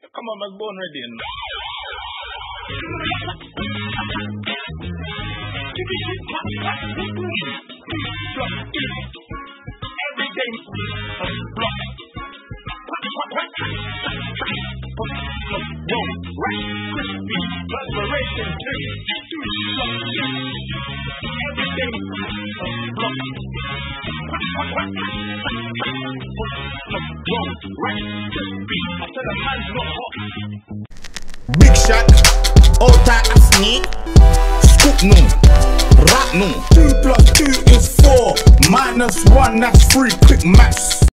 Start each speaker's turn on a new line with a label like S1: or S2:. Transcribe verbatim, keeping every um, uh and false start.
S1: Come on, man, born ready. Everything block. Whoa, right, crispy, perspiration, everything block.
S2: Big Shaq, all tight as sneak. Scoop no, rap no. Two plus two is four, minus one, that's three. Quick maths.